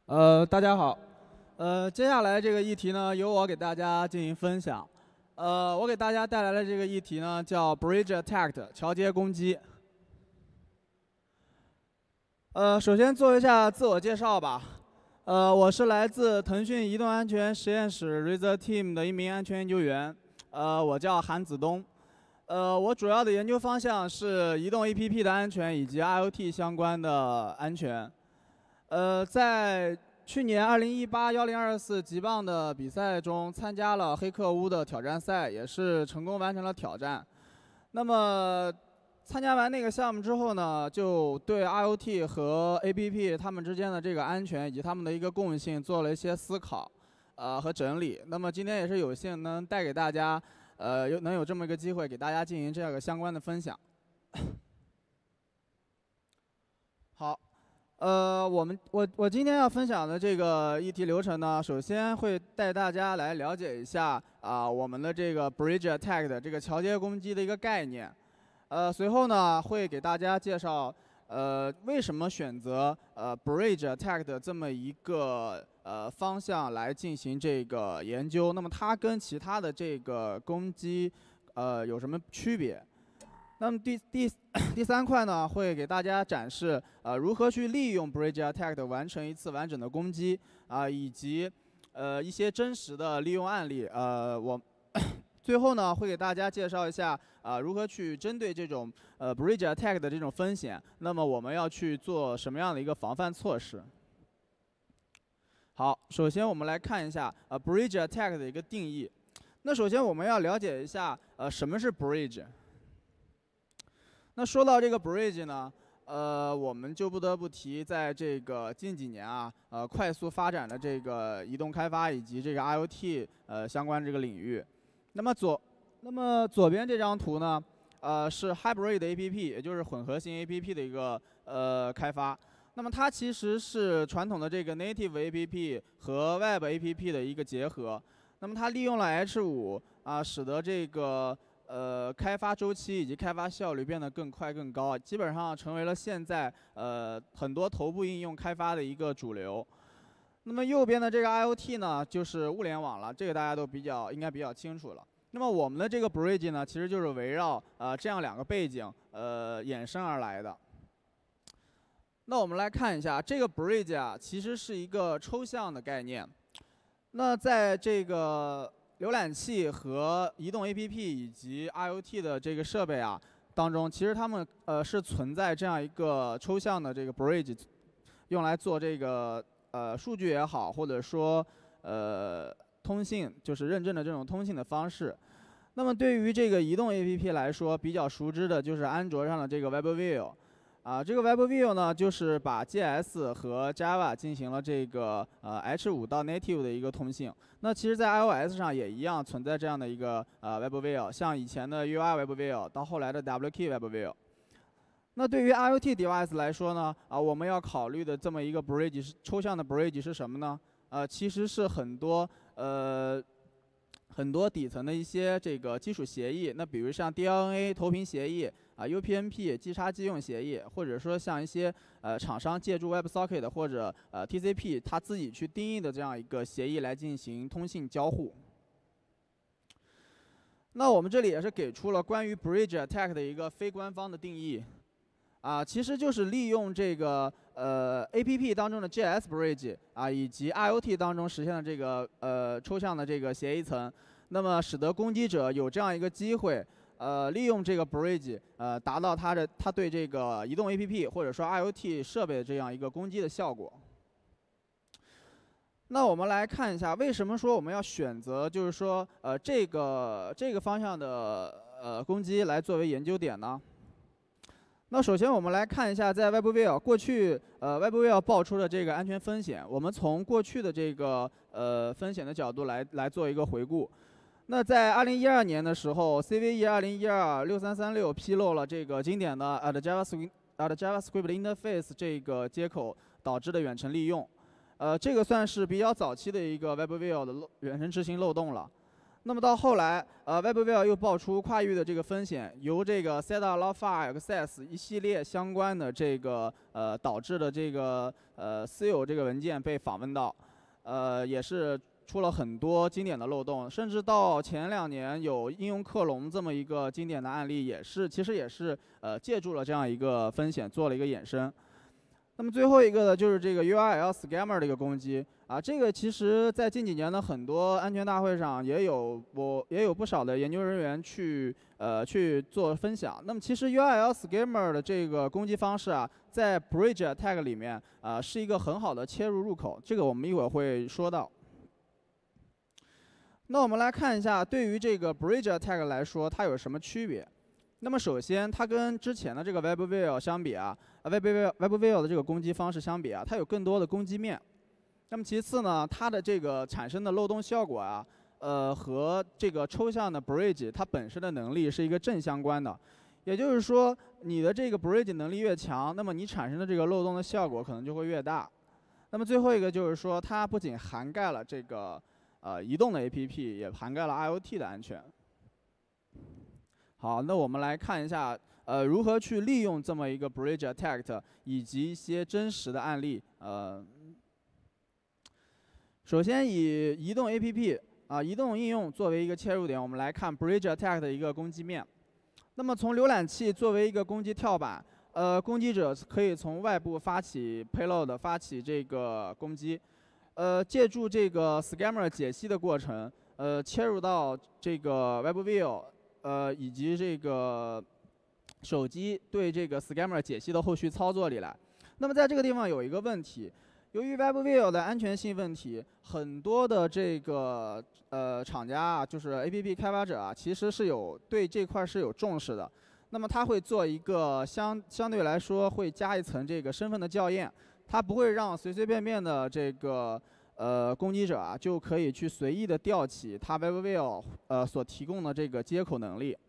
大家好。接下来这个议题呢，由我给大家进行分享。我给大家带来的这个议题呢，叫 Bridge Attack 桥接攻击。首先做一下自我介绍吧。我是来自腾讯移动安全实验室 Research Team 的一名安全研究员。我叫韩子东。我主要的研究方向是移动 APP 的安全以及 IoT 相关的安全。在去年2018-1024GeekPwn的比赛中，参加了黑客屋的挑战赛，也是成功完成了挑战。那么，参加完那个项目之后呢，就对 IoT 和 APP 它们之间的这个安全以及它们的一个共性做了一些思考，和整理。那么今天也是有幸能带给大家，能有这么一个机会给大家进行这个相关的分享。好。我今天要分享的这个议题流程呢，首先会带大家来了解一下我们的这个 Bridge Attack 的这个桥接攻击的一个概念。随后呢，会给大家介绍为什么选择Bridge Attack 的这么一个方向来进行这个研究。那么它跟其他的这个攻击有什么区别？那么第三块呢，会给大家展示如何去利用 Bridge Attack 完成一次完整的攻击以及一些真实的利用案例。最后呢，会给大家介绍一下如何去针对这种Bridge Attack 的这种风险，那么我们要去做什么样的一个防范措施。好，首先我们来看一下Bridge Attack 的一个定义。那首先我们要了解一下什么是 Bridge。那说到这个 Bridge 呢，我们就不得不提，在这个近几年快速发展的这个移动开发以及这个 IoT 相关这个领域。那么左边这张图呢，是 Hybrid APP， 也就是混合型 APP 的一个开发。那么它其实是传统的这个 Native APP 和 Web APP 的一个结合。那么它利用了 H5使得这个开发周期以及开发效率变得更快更高，基本上成为了现在很多头部应用开发的一个主流。那么右边的这个 IoT 呢，就是物联网了，这个大家都应该比较清楚了。那么我们的这个 Bridge 呢，其实就是围绕这样两个背景衍生而来的。那我们来看一下这个 Bridge 其实是一个抽象的概念。那在这个浏览器和移动 APP 以及 IoT 的这个设备当中，其实它们是存在这样一个抽象的这个 Bridge， 用来做这个数据也好，或者说通信，就是认证的这种通信的方式。那么对于这个移动 APP 来说，比较熟知的就是安卓上的这个 webview。这个 webview 呢，就是把 JS 和 Java 进行了这个H5 到 Native 的一个通信。那其实，在 iOS 上也一样存在这样的一个webview， 像以前的 UI webview 到后来的 WK webview。那对于 IoT device 来说呢，我们要考虑的这么一个 bridge 抽象的 bridge 是什么呢？其实是很多底层的一些这个基础协议。那比如像 DLNA 投屏协议UPnP 即插即用协议，或者说像一些厂商借助 WebSocket 或者TCP 它自己去定义的这样一个协议来进行通信交互。那我们这里也是给出了关于 Bridge Attack 的一个非官方的定义其实就是利用这个APP 当中的 JS Bridge 以及 IoT 当中实现的这个抽象的这个协议层，那么使得攻击者有这样一个机会。利用这个 Bridge， 达到它对这个移动 APP 或者说 IoT 设备的这样一个攻击的效果。那我们来看一下，为什么说我们要选择就是说这个方向的攻击来作为研究点呢？那首先我们来看一下，在 webview 过去webview 爆出的这个安全风险，我们从过去的这个风险的角度来做一个回顾。那在2012年的时候 ，CVE 2012-6336披露了这个经典的JavaScript Interface 这个接口导致的远程利用。这个算是比较早期的一个 webview 的远程执行漏洞了。 那么到后来，webview 又爆出跨域的这个风险，由这个 set.allow_file_access 一系列相关的这个导致的这个私有这个文件被访问到，也是出了很多经典的漏洞，甚至到前2年有应用克隆这么一个经典的案例，其实也是借助了这样一个风险做了一个衍生。那么最后一个呢，就是这个 URL scammer 的一个攻击啊，这个其实在近几年的很多安全大会上也有不少的研究人员去做分享。那么其实 URL scammer 的这个攻击方式啊，在 Bridge Attack 里面是一个很好的切入口，这个我们一会儿会说到。那我们来看一下，对于这个 Bridge Attack 来说，它有什么区别？那么首先，它跟之前的这个 webview 相比啊 ，webview 的这个攻击方式相比啊，它有更多的攻击面。那么其次呢，它的这个产生的漏洞效果啊，和这个抽象的 bridge 它本身的能力是一个正相关的。也就是说，你的这个 bridge 能力越强，那么你产生的这个漏洞的效果可能就会越大。那么最后一个就是说，它不仅涵盖了这个移动的 APP， 也涵盖了 IoT 的安全。好，那我们来看一下，如何去利用这么一个 bridge attack 以及一些真实的案例。首先以移动 APP 移动应用作为一个切入点，我们来看 bridge attack 的一个攻击面。那么从浏览器作为一个攻击跳板，攻击者可以从外部发起 payload， 发起这个攻击，借助这个 scammer 解析的过程，切入到这个 webview。以及这个手机对这个 scammer 解析的后续操作里来。那么在这个地方有一个问题，由于 webview 的安全性问题，很多的这个厂家啊，就是 APP 开发者啊，其实是对这块是有重视的。那么他会做一个相对来说会加一层这个身份的校验，他不会让随随便便的这个攻击者啊，就可以去随意的调起它 webview 所提供的这个接口能力。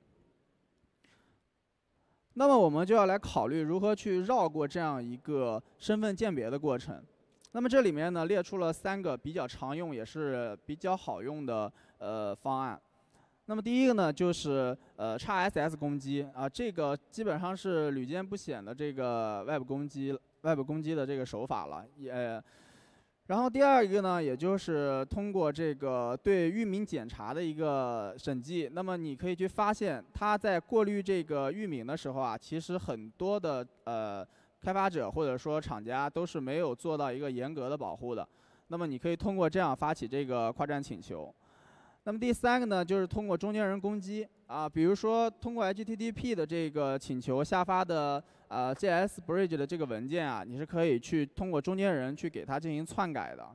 那么我们就要来考虑如何去绕过这样一个身份鉴别的过程。那么这里面呢列出了3个比较常用也是比较好用的方案。那么第一个呢就是XSS 攻击啊，这个基本上是屡见不鲜的这个 Web 攻击的这个手法了，然后第二一个呢，也就是通过这个对域名检查的一个审计，那么你可以去发现，它在过滤这个域名的时候啊，其实很多的开发者或者说厂家都是没有做到一个严格的保护的。那么你可以通过这样发起这个跨站请求。那么第3个呢，就是通过中间人攻击啊，比如说通过 HTTP 的这个请求下发的JS Bridge 的这个文件啊，你是可以去通过中间人去给它进行篡改的。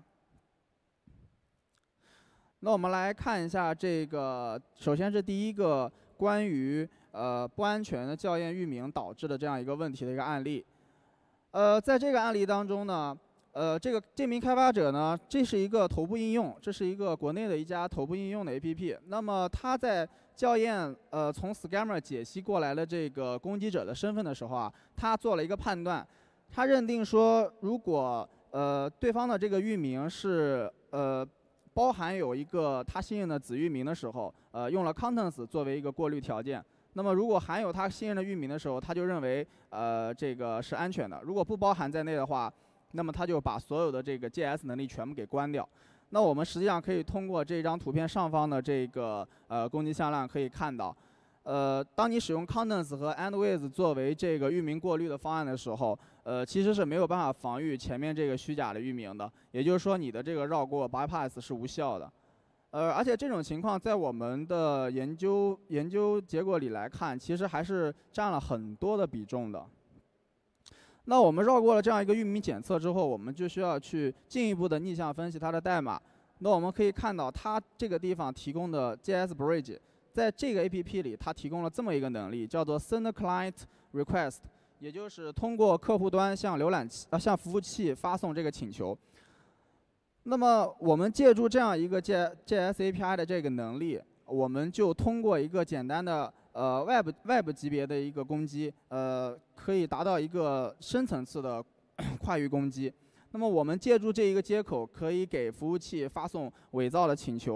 那我们来看一下这个，首先是第一个关于不安全的校验域名导致的这样一个问题的一个案例。在这个案例当中呢，这名开发者呢，这是一个头部应用，这是一个国内的一家头部应用的 APP。那么他在校验从 scammer 解析过来的这个攻击者的身份的时候啊，他做了一个判断，他认定说，如果对方的这个域名是包含有一个他信任的子域名的时候，用了 contents 作为一个过滤条件。那么如果含有他信任的域名的时候，他就认为这个是安全的。如果不包含在内的话，那么他就把所有的这个 JS 能力全部给关掉。那我们实际上可以通过这张图片上方的这个攻击向量可以看到，当你使用 contents 和 and with 作为这个域名过滤的方案的时候，其实是没有办法防御前面这个虚假的域名的。也就是说，你的这个绕过 bypass 是无效的。而且这种情况在我们的研究结果里来看，其实还是占了很多的比重的。那我们绕过了这样一个域名检测之后，我们就需要去进一步的逆向分析它的代码。那我们可以看到，它这个地方提供的 JS Bridge， 在这个 APP 里，它提供了这么一个能力，叫做 Send Client Request， 也就是通过客户端向向服务器发送这个请求。那么我们借助这样一个 JS API 的这个能力，我们就通过一个简单的Web 级别的一个攻击，可以达到一个深层次的跨域攻击。那么我们借助这一个接口，可以给服务器发送伪造的请求，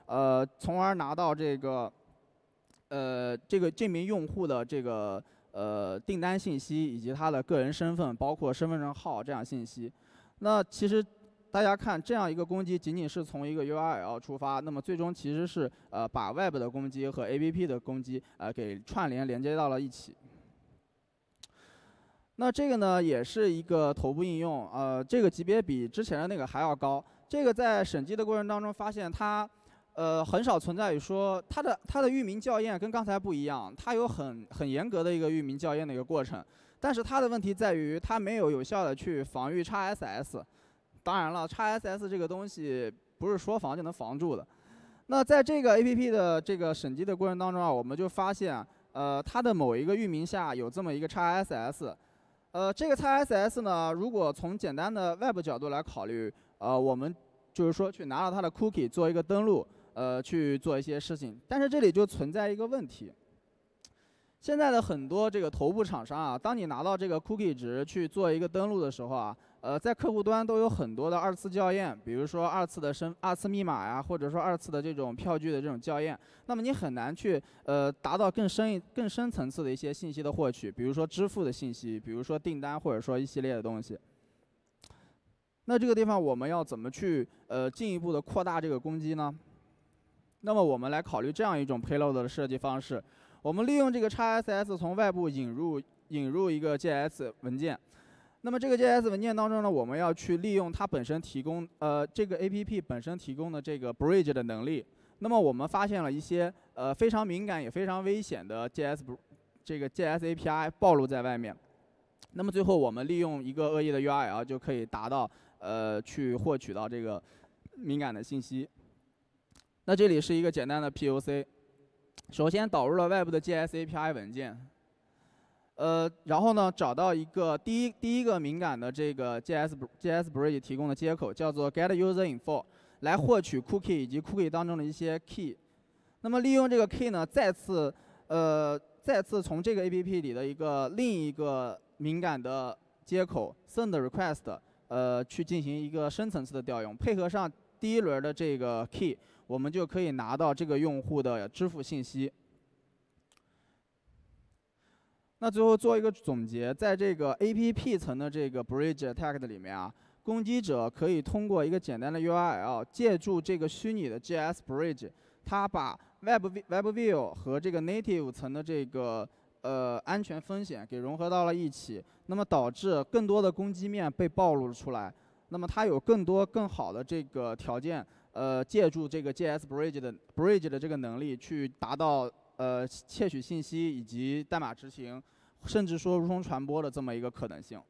从而拿到这个这名用户的这个订单信息以及他的个人身份，包括身份证号这样信息。那其实大家看，这样一个攻击仅仅是从一个 URL 出发，那么最终其实是把 Web 的攻击和 APP 的攻击给连接到了一起。那这个呢也是一个头部应用，这个级别比之前的那个还要高。这个在审计的过程当中发现它很少存在于说它的域名校验跟刚才不一样，它有很严格的一个域名校验的一个过程。但是它的问题在于它没有有效的去防御 XSS。当然了 ，XSS 这个东西不是说防就能防住的。那在这个 APP 的这个审计的过程当中啊，我们就发现它的某一个域名下有这么一个 XSS。这个 XSS 呢，如果从简单的 Web 角度来考虑，我们就是说去拿到它的 cookie 做一个登录，去做一些事情。但是这里就存在一个问题，现在的很多这个头部厂商啊，当你拿到这个 cookie 值去做一个登录的时候啊，在客户端都有很多的二次校验，比如说二次密码呀，或者说二次的这种票据的这种校验。那么你很难去达到更深层次的一些信息的获取，比如说支付的信息，比如说订单，或者说一系列的东西。那这个地方我们要怎么去进一步的扩大这个攻击呢？那么我们来考虑这样一种 payload 的设计方式，我们利用这个 XSS 从外部引入一个 JS 文件。那么这个 JS 文件当中呢，我们要去利用它本身提供这个 APP 本身提供的这个 Bridge 的能力。那么我们发现了一些非常敏感也非常危险的 JS API 暴露在外面。那么最后我们利用一个恶意的 URL 就可以达到去获取到这个敏感的信息。那这里是一个简单的 POC， 首先导入了外部的 JS API 文件。然后呢，找到一个第一个敏感的这个 JS Bridge 提供的接口，叫做 getUserInfo， 来获取 cookie 以及 cookie 当中的一些 key。那么利用这个 key 呢，再次从这个 APP 里的另一个敏感的接口 send request， 去进行一个深层次的调用，配合上第一轮的这个 key， 我们就可以拿到这个用户的支付信息。那最后做一个总结，在这个 APP 层的这个 Bridge Attack 里面啊，攻击者可以通过一个简单的 URL， 借助这个虚拟的 JS Bridge， 它把 webview 和这个 native 层的这个安全风险给融合到了一起，那么导致更多的攻击面被暴露出来。那么它有更好的这个条件，借助这个 JS Bridge 的这个能力去达到窃取信息以及代码执行，甚至说如同传播的这么一个可能性。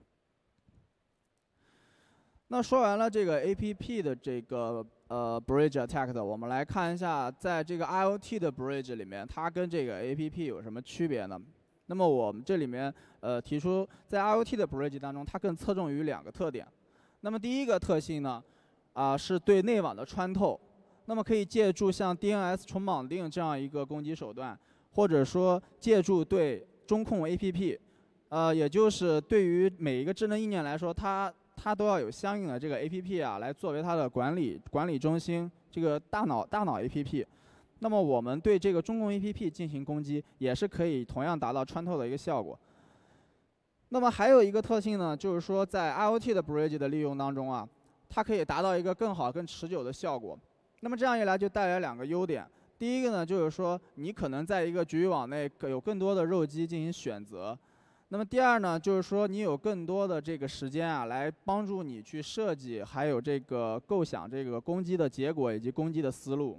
那说完了这个 APP 的这个Bridge Attack 我们来看一下，在这个 IoT 的 Bridge 里面，它跟这个 APP 有什么区别呢？那么我们这里面提出，在 IoT 的 Bridge 当中，它更侧重于2个特点。那么第一个特性呢，是对内网的穿透。那么可以借助像 DNS 重绑定这样一个攻击手段，或者说借助对中控 APP， 也就是对于每一个智能硬件来说，它都要有相应的这个 APP 啊，来作为它的管理中心，这个大脑 APP。那么我们对这个中控 APP 进行攻击，也是可以同样达到穿透的一个效果。那么还有一个特性呢，就是说在 IoT 的 Bridge 的利用当中啊，它可以达到一个更好、更持久的效果。那么这样一来就带来2个优点。第一个呢，就是说你可能在一个局域网内有更多的肉鸡进行选择。那么第二呢，就是说你有更多的这个时间啊，来帮助你去设计，还有这个构想这个攻击的结果以及攻击的思路。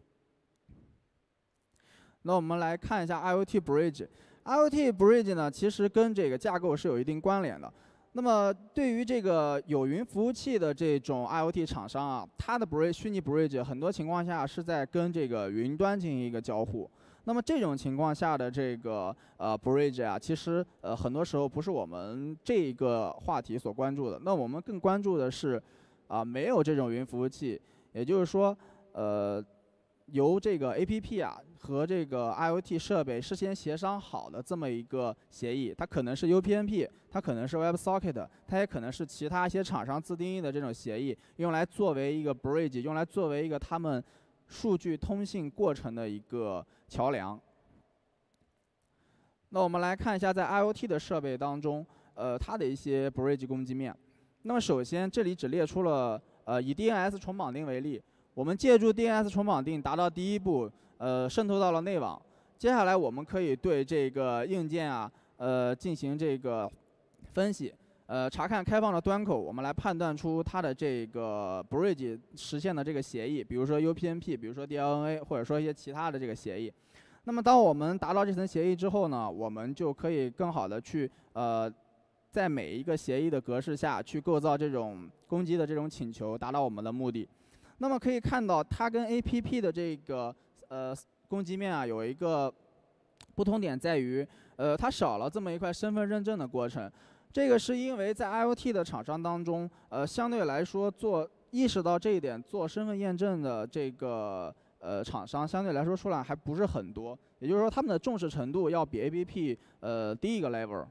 那我们来看一下 IoT Bridge。IoT Bridge 呢，其实跟这个架构是有一定关联的。那么对于这个有云服务器的这种 IoT 厂商啊，它的虚拟 Bridge 很多情况下是在跟这个云端进行一个交互。那么这种情况下的这个Bridge 啊，其实很多时候不是我们这个话题所关注的。那我们更关注的是没有这种云服务器，也就是说由这个 APP 啊和这个 IoT 设备事先协商好的这么一个协议，它可能是 UPnP， 它可能是 WebSocket， 它也可能是其他一些厂商自定义的这种协议，用来作为一个 Bridge， 用来作为一个他们数据通信过程的一个桥梁。那我们来看一下在 IoT 的设备当中，它的一些 bridge 攻击面。那么首先这里只列出了以 DNS 重绑定为例，我们借助 DNS 重绑定达到第一步，渗透到了内网。接下来我们可以对这个硬件啊，进行这个分析，查看开放的端口，我们来判断出它的这个 bridge 实现的这个协议，比如说 Upnp， 比如说 DLNA， 或者说一些其他的这个协议。那么当我们达到这层协议之后呢，我们就可以更好的去在每一个协议的格式下去构造这种攻击的这种请求，达到我们的目的。那么可以看到，它跟 APP 的这个攻击面啊有一个不同点在于，它少了这么一块身份认证的过程。这个是因为在 IoT 的厂商当中，相对来说意识到这一点，做身份验证的这个厂商相对来说数量还不是很多，也就是说他们的重视程度要比 APP 低一个 level。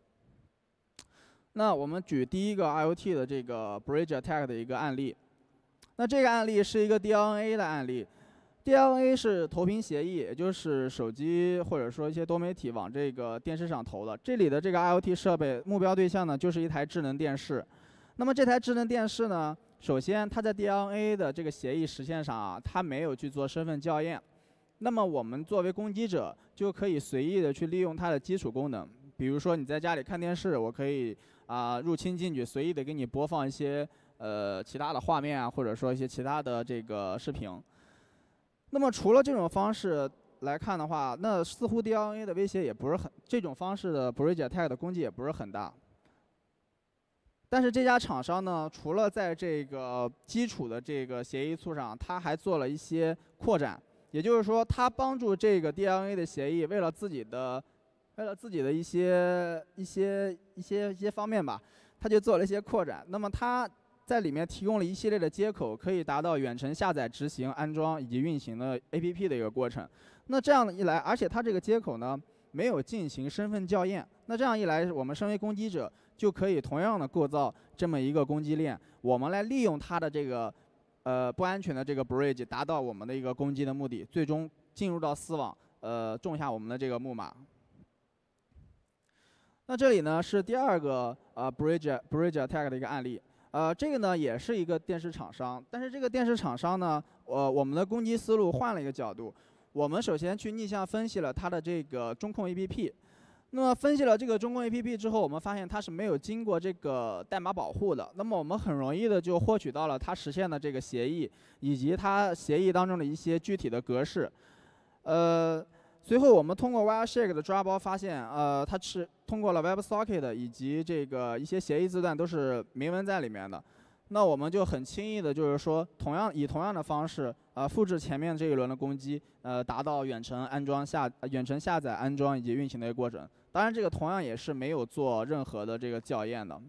那我们举第一个 IoT 的这个 Bridge Attack 的一个案例。那这个案例是一个 DLNA 的案例。DLNA 是投屏协议，也就是手机或者说一些多媒体往这个电视上投的。这里的这个 IoT 设备目标对象呢，就是一台智能电视。那么这台智能电视呢，首先它在 DLNA 的这个协议实现上啊，它没有去做身份校验。那么我们作为攻击者就可以随意的去利用它的基础功能，比如说你在家里看电视，我可以入侵进去，随意的给你播放一些其他的画面啊，或者说一些其他的这个视频。那么除了这种方式来看的话，那似乎 DLNA 的威胁也不是很，这种方式的 Bridge Attack 的攻击也不是很大。但是这家厂商呢，除了在这个基础的这个协议处上，它还做了一些扩展，也就是说，它帮助这个 DLNA 的协议为了自己的一些方面吧，它就做了一些扩展。那么它在里面提供了一系列的接口，可以达到远程下载、执行、安装以及运行的 APP 的一个过程。那这样一来，而且它这个接口呢没有进行身份校验，那这样一来，我们身为攻击者就可以同样的构造这么一个攻击链，我们来利用它的这个不安全的这个 bridge， 达到我们的一个攻击的目的，最终进入到私网，种下我们的这个木马。那这里呢是第二个bridge attack 的一个案例。这个呢也是一个电视厂商，但是这个电视厂商呢，我们的攻击思路换了一个角度。我们首先去逆向分析了它的这个中控 APP。那么分析了这个中控 APP 之后，我们发现它是没有经过这个代码保护的。那么我们很容易的就获取到了它实现的这个协议，以及它协议当中的一些具体的格式。随后我们通过 WireShake 的抓包发现，它是通过了 WebSocket 以及这个一些协议字段都是明文在里面的。那我们就很轻易的，就是说以同样的方式，复制前面这一轮的攻击，达到远程下载、安装以及运行的一个过程。当然，这个同样也是没有做任何的这个校验的。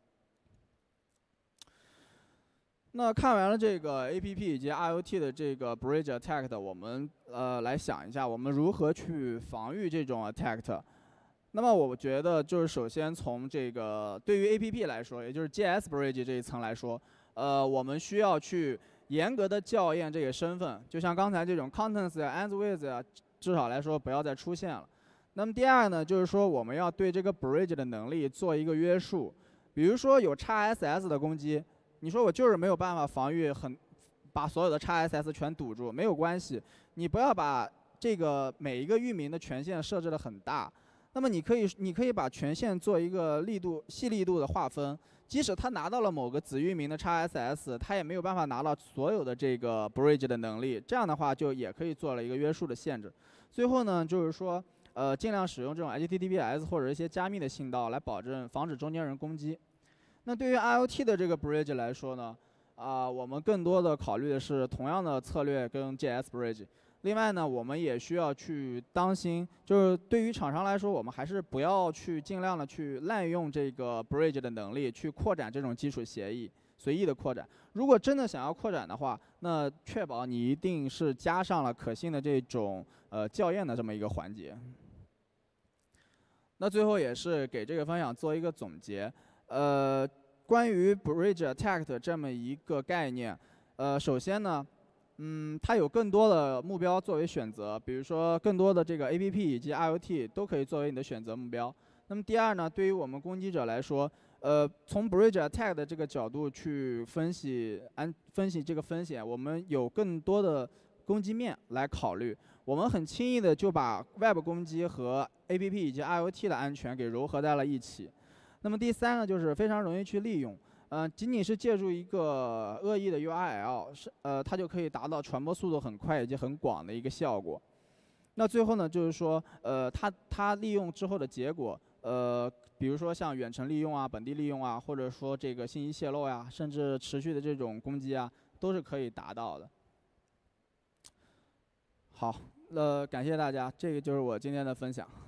那看完了这个 APP 以及 IoT 的这个 Bridge Attack， 我们来想一下，我们如何去防御这种 Attack。那么我觉得就是首先从这个对于 APP 来说，也就是 GS Bridge 这一层来说，我们需要去严格的校验这个身份，就像刚才这种 Contents 啊、Ends with 啊，至少来说不要再出现了。那么第二呢，就是说我们要对这个 Bridge 的能力做一个约束，比如说有 XSS 的攻击。你说我就是没有办法防御把所有的 XSS 全堵住，没有关系。你不要把这个每一个域名的权限设置得很大。那么你可以把权限做一个细粒度的划分，即使它拿到了某个子域名的 XSS， 它也没有办法拿到所有的这个 bridge 的能力。这样的话就也可以做了一个约束的限制。最后呢，就是说尽量使用这种 HTTPS 或者一些加密的信道来防止中间人攻击。那对于 IoT 的这个 bridge 来说呢，我们更多的考虑的是同样的策略跟 GS bridge。另外呢，我们也需要去当心，就是对于厂商来说，我们还是不要去尽量的去滥用这个 bridge 的能力，去扩展这种基础协议，随意的扩展。如果真的想要扩展的话，那确保你一定是加上了可信的这种校验的这么一个环节。那最后也是给这个分享做一个总结。关于 bridge attack 这么一个概念，首先呢， 它有更多的目标作为选择，比如说更多的这个 APP 以及 IoT 都可以作为你的选择目标。那么第二呢，对于我们攻击者来说，从 Bridge Attack 的这个角度去分析这个风险，我们有更多的攻击面来考虑。我们很轻易的就把 Web 攻击和 APP 以及 IoT 的安全给糅合在了一起。那么第三个就是非常容易去利用。仅仅是借助一个恶意的 URL，它就可以达到传播速度很快以及很广的一个效果。那最后呢，就是说，它利用之后的结果，比如说像远程利用啊、本地利用啊，或者说这个信息泄露呀，甚至持续的这种攻击啊，都是可以达到的。好，感谢大家，这个就是我今天的分享。